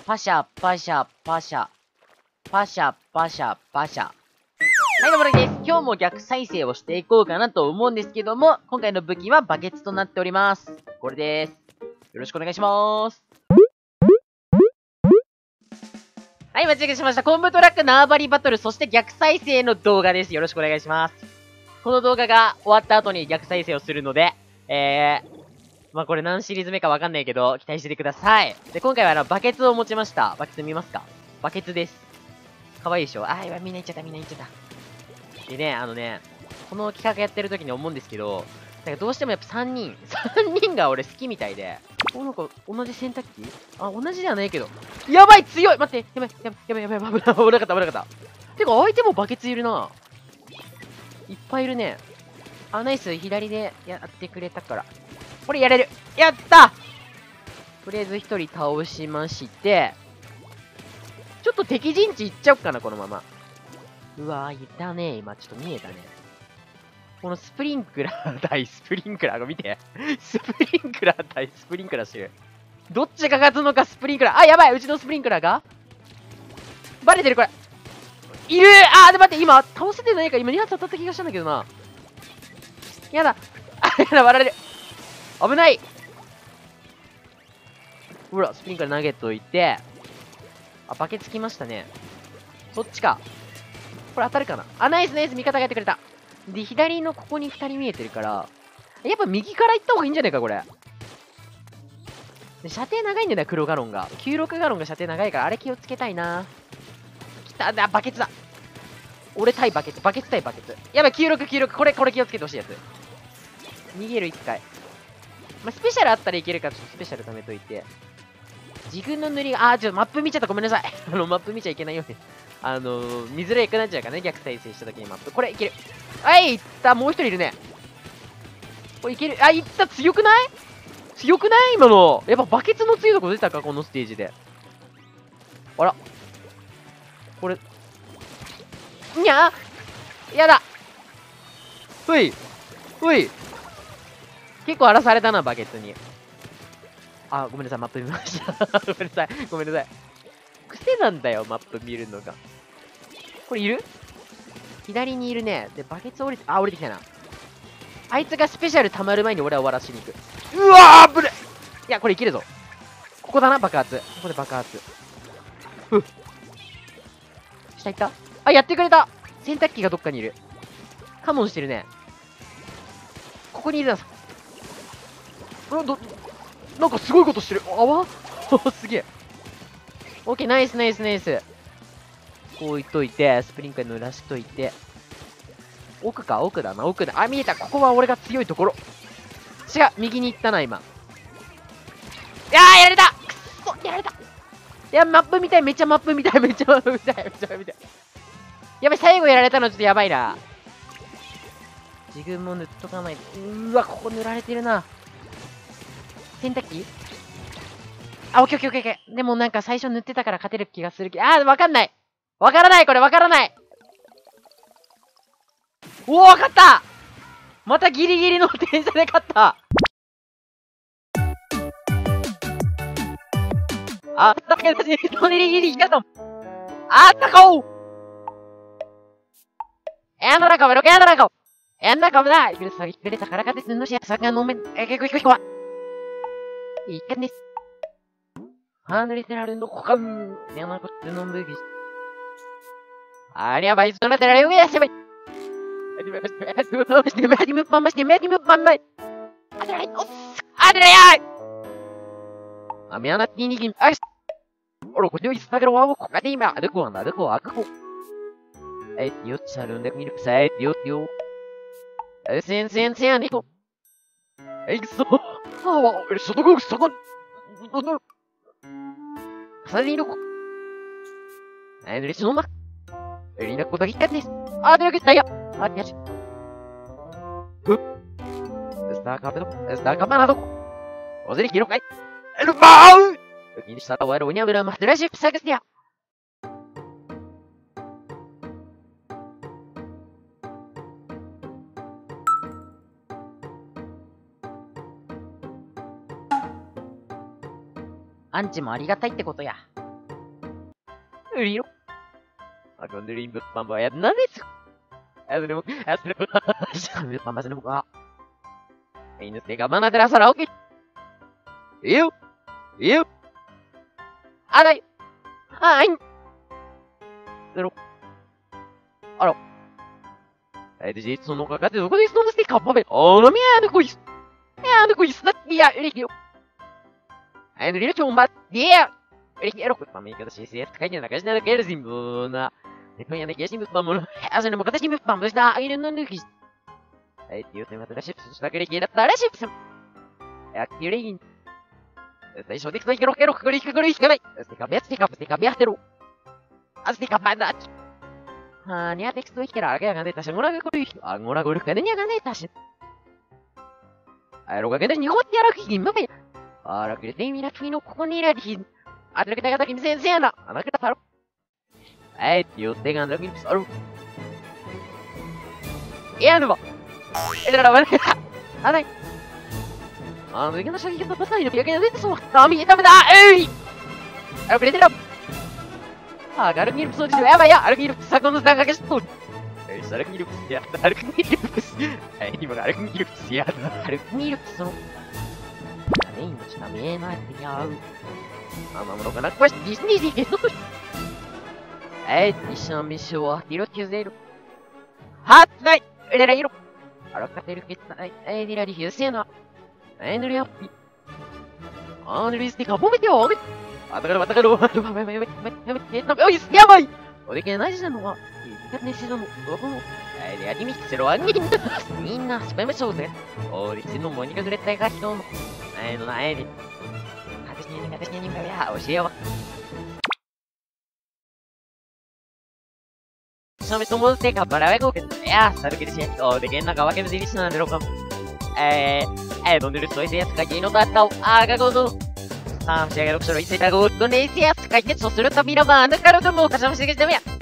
パシャ、パシャ、パシャ。パシャ、パシャ、パシャ。はい、どうもです。今日も逆再生をしていこうかなと思うんですけども、今回の武器はバケツとなっております。これです。よろしくお願いします。はい、間違えしました。コンボトラック縄張りバトル、そして逆再生の動画です。よろしくお願いします。この動画が終わった後に逆再生をするので、まあ、これ何シリーズ目かわかんないけど、期待しててください。で、今回はバケツを持ちました。バケツ見ますか？バケツです。かわいいでしょ？みんな行っちゃった、みんな行っちゃった。でね、この企画やってる時に思うんですけど、なんかどうしてもやっぱ3人が俺好きみたいで、なんか同じ洗濯機？同じではないけど。やばい、強い！待って、やばい、危なかった、危なかった。てか、相手もバケツいるな。いっぱいいるね。ナイス、左でやってくれたから。これやれる！やった！とりあえず1人倒しまして、ちょっと敵陣地行っちゃおっかな、このまま。うわー、いたね。今、ちょっと見えたね。このスプリンクラー対スプリンクラー、見て。スプリンクラー対スプリンクラーしてる。どっちが勝つのか、スプリンクラー。やばい、うちのスプリンクラーがバレてる、これ。いる！で、待って、今、倒せてないか。今、2発当たった気がしたんだけどな。やだ。やだ、割られる。危ない。ほら、スプリンクラー投げといて。バケツきましたね。そっちか。これ当たるかな。ナイスナイス、味方がやってくれた。で、左のここに2人見えてるから、やっぱ右から行った方がいいんじゃないか、これ。で、射程長いんだよね、黒ガロンが。96ガロンが射程長いから、あれ気をつけたいな。来た、バケツだ。俺対バケツ、バケツ対バケツ。やばい、96、これ気をつけてほしいやつ。逃げる、1回。スペシャルあったらいけるから、ちょっとスペシャル貯めといて。自分の塗りが、ちょっとマップ見ちゃった、ごめんなさい。マップ見ちゃいけないように。見づらくなっちゃうからね、逆再生した時にマップ。これいける。いった、もう一人いるね。これいける。いった、強くない今の。やっぱバケツの強いとこ出たか、このステージで。あら。これ。にゃーやだ。ほい。結構荒らされたな、バケツに。ごめんなさい、マップ見ました。ごめんなさい。癖なんだよ、マップ見るのが。これいる？左にいるね。で、バケツ降りて、降りてきたな。あいつがスペシャル溜まる前に俺は終わらしに行く。うわー、ぶれ！いや、これいけるぞ。ここだな、爆発。ここで爆発。下行った？やってくれた！洗濯機がどっかにいる。カモンしてるね。ここにいるな。なんかすごいことしてる。すげえ。オッケー、ナイス。こういっといて、スプリンクラー濡らしといて。奥だ。見えた。ここは俺が強いところ。違う、右に行ったな、今。やられた！くっそ、やられた！いや、マップ見たい。めっちゃマップ見たい。やばい、最後やられたのちょっとやばいな。自分も塗っとかないと。ここ塗られてるな。洗濯機？オッケー。でもなんか最初塗ってたから勝てる気がするけど、わからない。わからない。勝った！またギリギリの点差で勝った！だけど、ギリギリ来た！Endrako! Benar! Kita sekarang kan Indonesia sangat momen. Kuat. Ikan nih. Literal no kan. Yang aku tenun begis. Ini apa itu? Literal ya sih. Mama. Ada ya. Anak ini gini. Orang kau jadi sebagai orang kau kan ini ada gua. Yuk, salun dek minum saya. Yuk. Sen, Nico. So. Sotoku, Sokon. Salino. Andres Numa. Erina Kodakikanです。できたよ。よし。Está acabado. Os ele quiero caer. El mal. Ini está warunya beramah derajat sagasnya.アンチもありがたいってことや。 Rio. Aku dari ribut pambayat nanti. Asli pambayat buka. Ini sih kapan ada rasa oke. Yuk. Ada. Terus. Alo. Di situ sono cagate dove sono sti cappave. Oh, non mi hanno qui. Sta via, Rio. Rio c'è un dia. Rio, ma mica da si kayaknya nak kasih nak simbona. Itu yang nak kasih simbona. Asal nama kata simbona, bos dah ini nanti kis. Dia tema tu nasib susah kiri kiri tak nasib. Kiri. Saya sudah kiri. Stika terus. Astika pada. Niat text tu kira agak ganti tasnya ngurang aku kan dia ganti tasnya. Ayo ganti nyokot ya lagi gimana ya? Lagi dia minat vino koni lagi. Ada kita kata kim sen lah, anak kita taruh. Dia dengan lagi taruh. Iya nih pak. Ini apa nih? Ada. Kita sakit kita pasang ini biarkan itu semua. Kami kita dah. Ayo kita tidak. Agak mirip soalnya apa ya? Agak mirip sakit sedang kaget tuh. Agak mirip ya. Agak mirip ya. Agak mirip so. Ini macam mana dia? Mama kan quest Disney sih gitu. Bisa wah hero zero. Hat naik. Ada hero. Ada kata kita. Dia di Houston. Dia happy. Dia stick apa betul? Matakan. Oh, ya boy. Ode que nada já não. Fica nesse não. Dia di mix zero ani. Minna, spam show né. Ode se não Mônica greta ga hito. Não. Katanya enggak ya, siapa? Sampai tunggu teka para aku ya, saru kita sih. Oh, de que na kawa que me dice na droga. Donde estoy se está lleno de atau. Aga godo. Se agarró que solo hice algo donde se hace que eso solo está mirando cara de boca, ¿sabes qué es de mía?